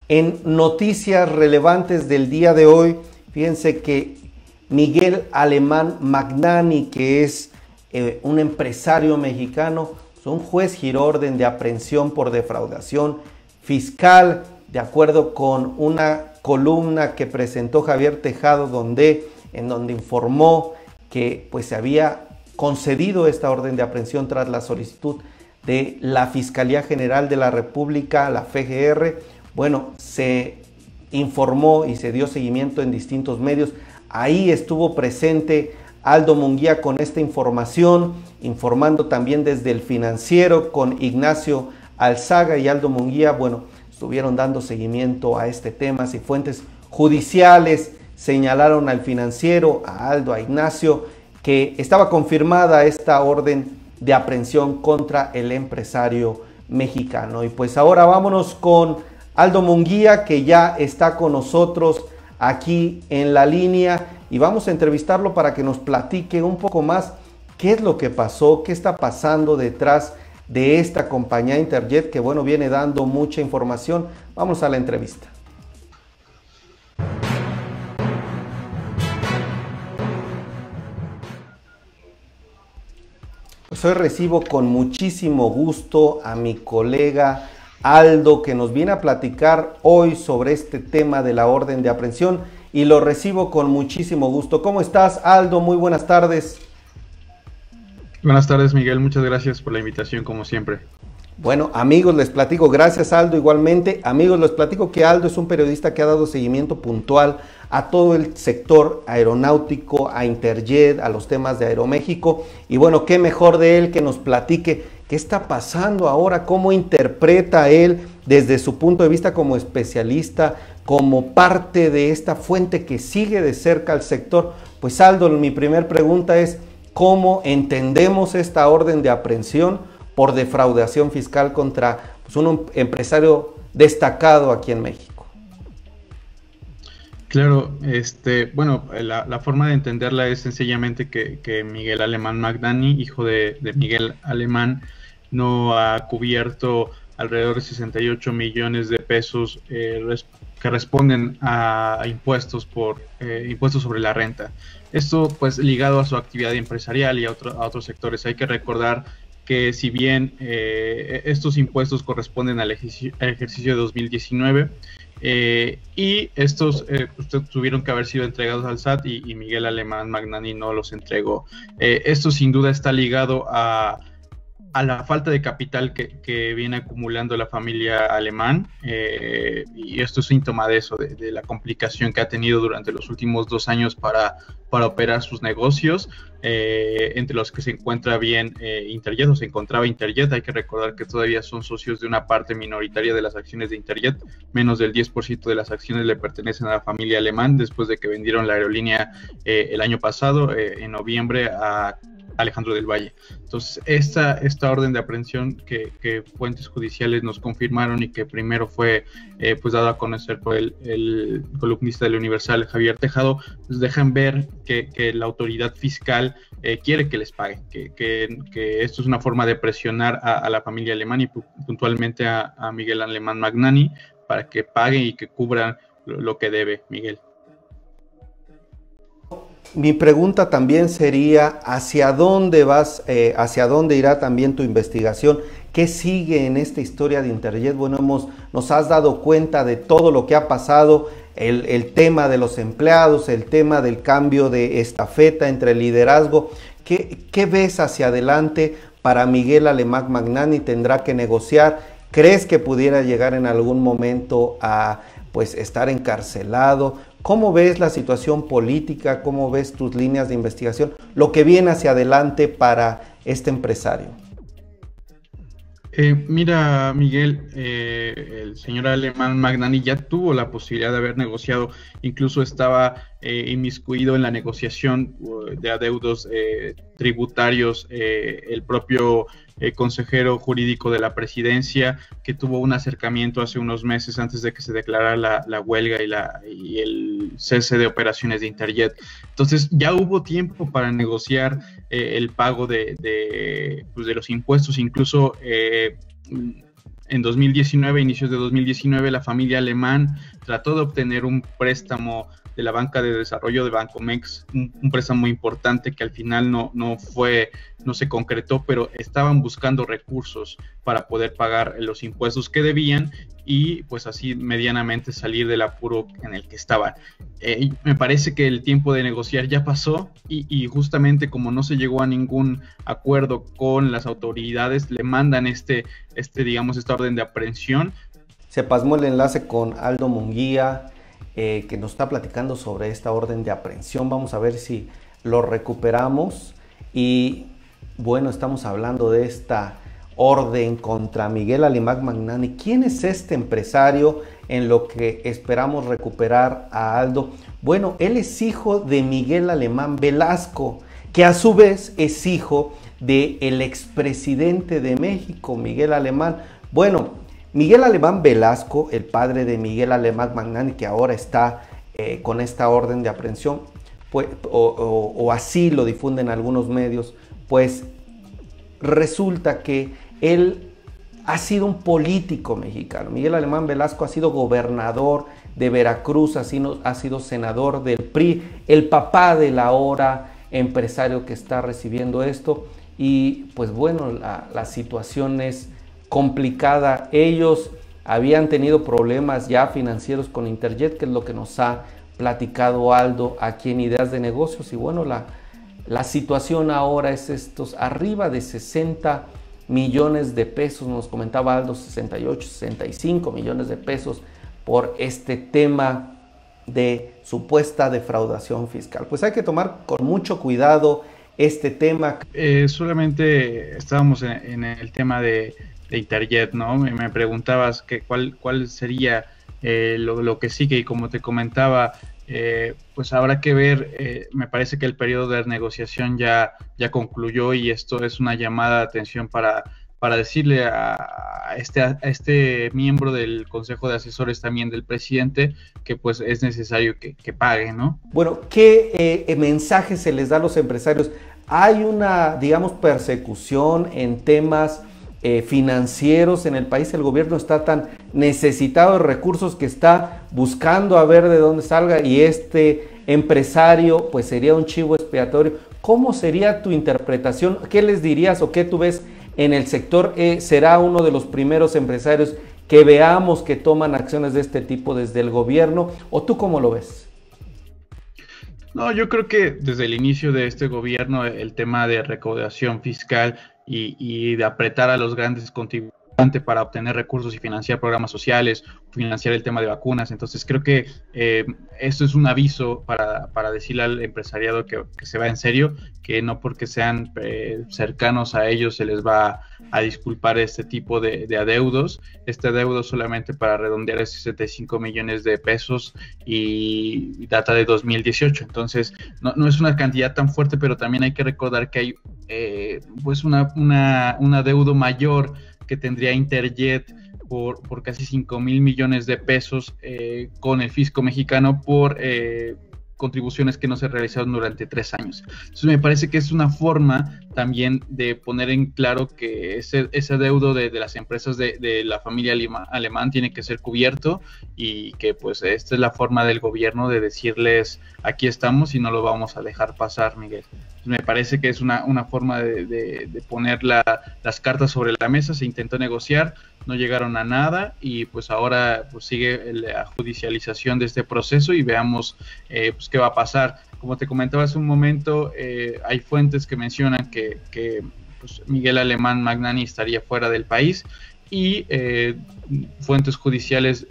En noticias relevantes del día de hoy, fíjense que Miguel Alemán Magnani, que es un empresario mexicano, un juez giró orden de aprehensión por defraudación fiscal, de acuerdo con una columna que presentó Javier Tejado, en donde informó que pues, se había concedido esta orden de aprehensión tras la solicitud de la Fiscalía General de la República, la FGR. Bueno, se informó y se dio seguimiento en distintos medios. Ahí estuvo presente Aldo Munguía con esta información, informando también desde El Financiero con Ignacio Alzaga y Aldo Munguía. Bueno, estuvieron dando seguimiento a este tema. Si fuentes judiciales señalaron al Financiero, a Aldo, a Ignacio, que estaba confirmada esta orden de aprehensión contra el empresario mexicano. Y pues ahora vámonos con Aldo Munguía, que ya está con nosotros aquí en la línea, y vamos a entrevistarlo para que nos platique un poco más qué es lo que pasó, qué está pasando detrás de esta compañía Interjet, que bueno, viene dando mucha información. Vamos a la entrevista. Pues hoy recibo con muchísimo gusto a mi colega Aldo, que nos viene a platicar hoy sobre este tema de la orden de aprehensión, y lo recibo con muchísimo gusto. ¿Cómo estás, Aldo? Muy buenas tardes. Buenas tardes, Miguel. Muchas gracias por la invitación, como siempre. Bueno, amigos, les platico, gracias Aldo, igualmente. Amigos, les platico que Aldo es un periodista que ha dado seguimiento puntual a todo el sector aeronáutico, a Interjet, a los temas de Aeroméxico. Y bueno, qué mejor de él que nos platique qué está pasando ahora, cómo interpreta él desde su punto de vista como especialista, como parte de esta fuente que sigue de cerca al sector. Pues Aldo, mi primer pregunta es, ¿cómo entendemos esta orden de aprehensión por defraudación fiscal contra pues, un empresario destacado aquí en México? Claro, bueno, la forma de entenderla es sencillamente que Miguel Alemán Magnani, hijo de Miguel Alemán, no ha cubierto alrededor de 68 millones de pesos que responden a impuestos por impuestos sobre la renta. Esto pues ligado a su actividad empresarial y a otros sectores. Hay que recordar que si bien estos impuestos corresponden al ejercicio de 2019 y estos pues, tuvieron que haber sido entregados al SAT y Miguel Alemán Magnani no los entregó. Esto sin duda está ligado a la falta de capital que viene acumulando la familia Alemán, y esto es síntoma de eso, de la complicación que ha tenido durante los últimos 2 años para operar sus negocios, entre los que se encuentra bien Interjet, o se encontraba Interjet. Hay que recordar que todavía son socios de una parte minoritaria de las acciones de Interjet, menos del 10% de las acciones le pertenecen a la familia Alemán, después de que vendieron la aerolínea el año pasado, en noviembre, a Alejandro del Valle. Entonces, esta orden de aprehensión que fuentes judiciales nos confirmaron y que primero fue pues dado a conocer por el columnista del Universal, Javier Tejado, pues dejan ver que la autoridad fiscal quiere que les pague, que esto es una forma de presionar a la familia Alemán y puntualmente a Miguel Alemán Magnani para que pague y que cubran lo que debe, Miguel. Mi pregunta también sería, ¿hacia dónde vas, hacia dónde irá también tu investigación? ¿Qué sigue en esta historia de Interjet? Bueno, nos has dado cuenta de todo lo que ha pasado, el tema de los empleados, el tema del cambio de estafeta entre el liderazgo. ¿Qué ves hacia adelante para Miguel Alemán Magnani? ¿Tendrá que negociar? ¿Crees que pudiera llegar en algún momento a pues, estar encarcelado? ¿Cómo ves la situación política? ¿Cómo ves tus líneas de investigación? Lo que viene hacia adelante para este empresario. Mira, Miguel, el señor Alemán Magnani ya tuvo la posibilidad de haber negociado, incluso estaba inmiscuido en la negociación de adeudos tributarios, el propio consejero jurídico de la presidencia, que tuvo un acercamiento hace unos meses antes de que se declarara la huelga y el cese de operaciones de Interjet. Entonces ya hubo tiempo para negociar el pago de los impuestos, incluso En 2019, inicios de 2019, la familia Alemán trató de obtener un préstamo de la banca de desarrollo de Bancomext, un préstamo muy importante que al final no se concretó, pero estaban buscando recursos para poder pagar los impuestos que debían y pues así medianamente salir del apuro en el que estaban. Me parece que el tiempo de negociar ya pasó y justamente como no se llegó a ningún acuerdo con las autoridades, le mandan esta orden de aprehensión. Se pasmó el enlace con Aldo Munguía, que nos está platicando sobre esta orden de aprehensión. Vamos a ver si lo recuperamos. Y bueno, estamos hablando de esta orden contra Miguel Alemán Magnani. ¿Quién es este empresario en lo que esperamos recuperar a Aldo? Bueno, él es hijo de Miguel Alemán Velasco, que a su vez es hijo del expresidente de México, Miguel Alemán. Bueno, Miguel Alemán Velasco, el padre de Miguel Alemán Magnani, que ahora está con esta orden de aprehensión, pues, o así lo difunden algunos medios, pues resulta que él ha sido un político mexicano. Miguel Alemán Velasco ha sido gobernador de Veracruz, ha sido senador del PRI, el papá del ahora empresario que está recibiendo esto. Y pues bueno, la situación es complicada. Ellos habían tenido problemas ya financieros con Interjet, que es lo que nos ha platicado Aldo aquí en Ideas de Negocios. Y bueno, la situación ahora es arriba de 60 millones de pesos, nos comentaba Aldo, 68, 65 millones de pesos por este tema de supuesta defraudación fiscal. Pues hay que tomar con mucho cuidado este tema. Solamente estábamos en el tema de Interjet, ¿no? Me preguntabas cuál sería lo que sigue, y como te comentaba, pues habrá que ver. Me parece que el periodo de negociación ya concluyó, y esto es una llamada de atención para decirle a este miembro del Consejo de Asesores también del presidente que pues es necesario que pague, ¿no? Bueno, ¿qué mensaje se les da a los empresarios? Hay una, digamos, persecución en temas financieros en el país. El gobierno está tan necesitado de recursos que está buscando a ver de dónde salga, y este empresario pues sería un chivo expiatorio. ¿Cómo sería tu interpretación? ¿Qué les dirías o qué tú ves en el sector? ¿Será uno de los primeros empresarios que veamos que toman acciones de este tipo desde el gobierno, o tú cómo lo ves? No, yo creo que desde el inicio de este gobierno el tema de recaudación fiscal y de apretar a los grandes contribuyentes para obtener recursos y financiar programas sociales, financiar el tema de vacunas. Entonces creo que esto es un aviso para decirle al empresariado que se va en serio, que no porque sean cercanos a ellos se les va a disculpar este tipo de adeudos. Este adeudo solamente para redondear es 65 millones de pesos y data de 2018. Entonces no es una cantidad tan fuerte, pero también hay que recordar que hay pues un adeudo mayor que tendría Interjet por casi 5,000 millones de pesos con el fisco mexicano por contribuciones que no se realizaron durante 3 años. Entonces me parece que es una forma también de poner en claro que ese adeudo de las empresas de la familia Alemán tiene que ser cubierto, y que pues esta es la forma del gobierno de decirles: aquí estamos y no lo vamos a dejar pasar, Miguel. Me parece que es una forma de poner las cartas sobre la mesa. Se intentó negociar, no llegaron a nada, y pues ahora pues sigue la judicialización de este proceso, y veamos pues qué va a pasar. Como te comentaba hace un momento, hay fuentes que mencionan que pues Miguel Alemán Magnani estaría fuera del país, y fuentes judiciales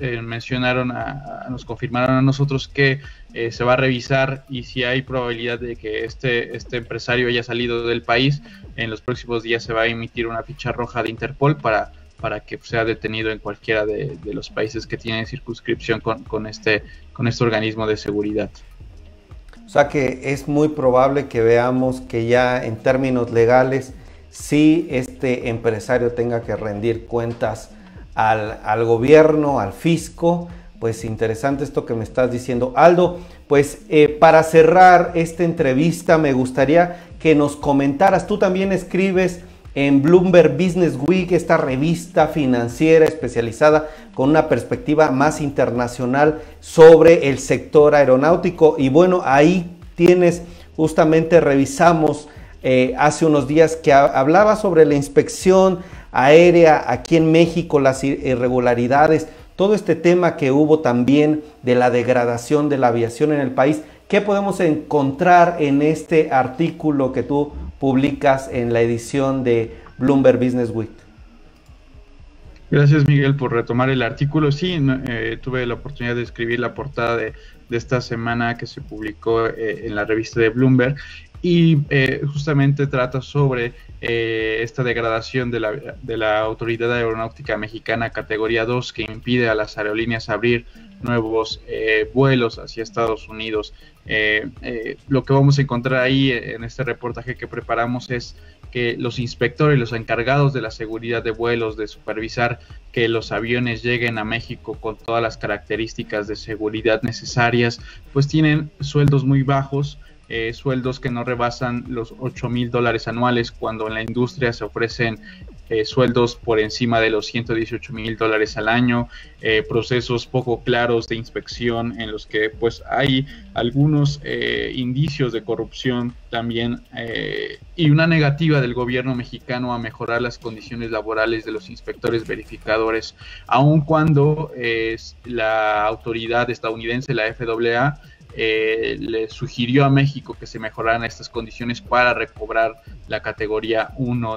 nos confirmaron a nosotros que se va a revisar, y si hay probabilidad de que este empresario haya salido del país, en los próximos días se va a emitir una ficha roja de Interpol para que sea detenido en cualquiera de los países que tienen circunscripción con este organismo de seguridad. O sea que es muy probable que veamos que ya en términos legales si este empresario tenga que rendir cuentas al gobierno, al fisco. Pues interesante esto que me estás diciendo, Aldo. Pues para cerrar esta entrevista me gustaría que nos comentaras, tú también escribes en Bloomberg Business Week, esta revista financiera especializada con una perspectiva más internacional sobre el sector aeronáutico. Y bueno, ahí tienes, justamente revisamos hace unos días que hablaba sobre la inspección aérea aquí en México, las irregularidades, todo este tema que hubo también de la degradación de la aviación en el país. ¿Qué podemos encontrar en este artículo que tú publicas en la edición de Bloomberg Business Week? Gracias, Miguel, por retomar el artículo. Sí, tuve la oportunidad de escribir la portada de esta semana que se publicó en la revista de Bloomberg, y justamente trata sobre esta degradación de la Autoridad Aeronáutica Mexicana categoría 2, que impide a las aerolíneas abrir nuevos vuelos hacia Estados Unidos. Lo que vamos a encontrar ahí en este reportaje que preparamos es que los inspectores, los encargados de la seguridad de vuelos, de supervisar que los aviones lleguen a México con todas las características de seguridad necesarias, pues tienen sueldos muy bajos, sueldos que no rebasan los $8,000 anuales, cuando en la industria se ofrecen sueldos por encima de los $118,000 al año, procesos poco claros de inspección en los que pues hay algunos indicios de corrupción también, y una negativa del gobierno mexicano a mejorar las condiciones laborales de los inspectores verificadores, aun cuando la autoridad estadounidense, la FAA, le sugirió a México que se mejoraran estas condiciones para recobrar la categoría 1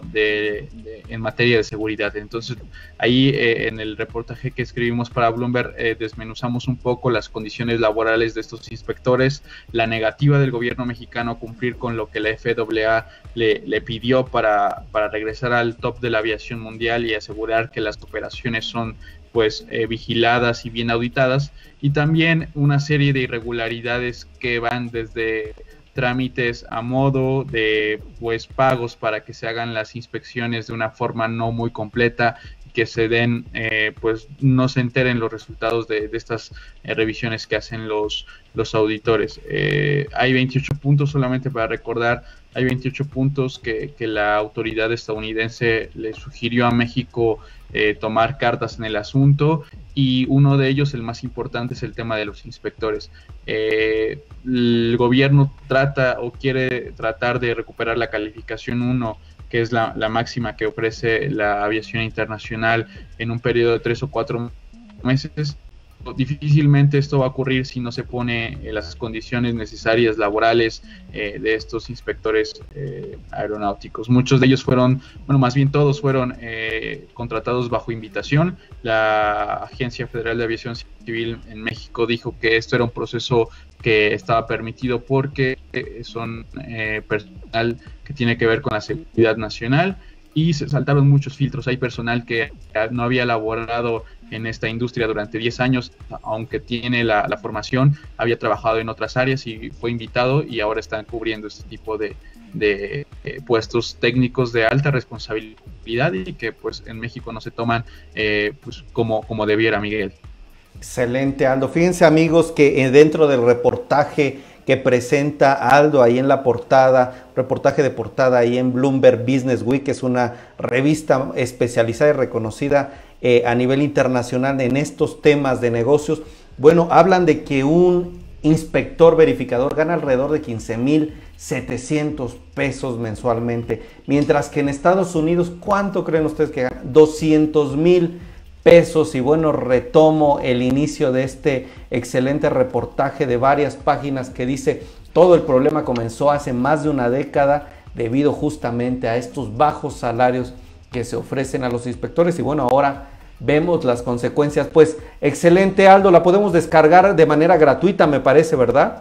en materia de seguridad. Entonces, ahí en el reportaje que escribimos para Bloomberg desmenuzamos un poco las condiciones laborales de estos inspectores, la negativa del gobierno mexicano a cumplir con lo que la FAA le pidió para regresar al top de la aviación mundial y asegurar que las operaciones son pues vigiladas y bien auditadas, y también una serie de irregularidades que van desde trámites a modo de pues pagos para que se hagan las inspecciones de una forma no muy completa, que se den pues no se enteren los resultados de estas revisiones que hacen los auditores. Hay 28 puntos, solamente para recordar, hay 28 puntos que la autoridad estadounidense le sugirió a México tomar cartas en el asunto, y uno de ellos, el más importante, es el tema de los inspectores. El gobierno trata o quiere tratar de recuperar la calificación 1, que es la máxima que ofrece la aviación internacional, en un periodo de 3 o 4 meses. Difícilmente esto va a ocurrir si no se pone las condiciones necesarias laborales de estos inspectores aeronáuticos. Muchos de ellos fueron, bueno, más bien todos fueron contratados bajo invitación. La Agencia Federal de Aviación Civil en México dijo que esto era un proceso que estaba permitido porque son personal que tiene que ver con la seguridad nacional, y se saltaron muchos filtros. Hay personal que no había laborado en esta industria durante 10 años, aunque tiene la formación, había trabajado en otras áreas y fue invitado, y ahora están cubriendo este tipo de puestos técnicos de alta responsabilidad, y que pues en México no se toman pues como debiera, Miguel. Excelente, Aldo. Fíjense, amigos, que dentro del reportaje que presenta Aldo ahí en la portada, reportaje de portada ahí en Bloomberg Business Week, que es una revista especializada y reconocida a nivel internacional en estos temas de negocios. Bueno, hablan de que un inspector verificador gana alrededor de 15,700 pesos mensualmente, mientras que en Estados Unidos, ¿cuánto creen ustedes que gana? 200,000 pesos. Y bueno, retomo el inicio de este excelente reportaje de varias páginas que dice: todo el problema comenzó hace más de una década debido justamente a estos bajos salarios que se ofrecen a los inspectores, y bueno, ahora vemos las consecuencias. Pues excelente, Aldo, la podemos descargar de manera gratuita, me parece, ¿verdad?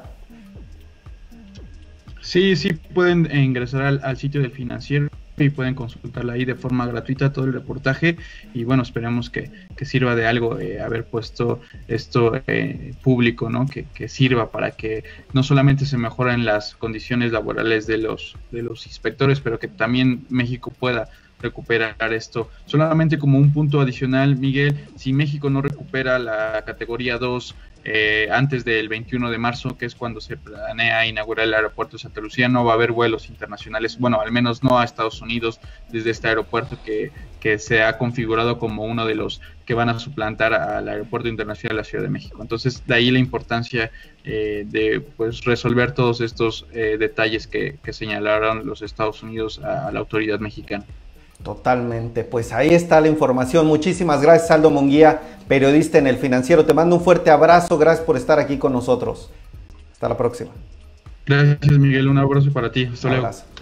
Sí, pueden ingresar al sitio del Financiero y pueden consultarla ahí de forma gratuita, todo el reportaje, y bueno, esperemos que sirva de algo haber puesto esto público, ¿no? Que sirva para que no solamente se mejoren las condiciones laborales de los inspectores, pero que también México pueda recuperar esto. Solamente como un punto adicional, Miguel, si México no recupera la categoría 2 antes del 21 de marzo, que es cuando se planea inaugurar el aeropuerto de Santa Lucía, no va a haber vuelos internacionales, bueno, al menos no a Estados Unidos desde este aeropuerto que se ha configurado como uno de los que van a suplantar al Aeropuerto Internacional de la Ciudad de México. Entonces, de ahí la importancia de pues, resolver todos estos detalles que señalaron los Estados Unidos a la autoridad mexicana. Totalmente, pues ahí está la información. Muchísimas gracias, Aldo Munguía, periodista en El Financiero. Te mando un fuerte abrazo, gracias por estar aquí con nosotros. Hasta la próxima. Gracias, Miguel, un abrazo para ti. Hasta luego.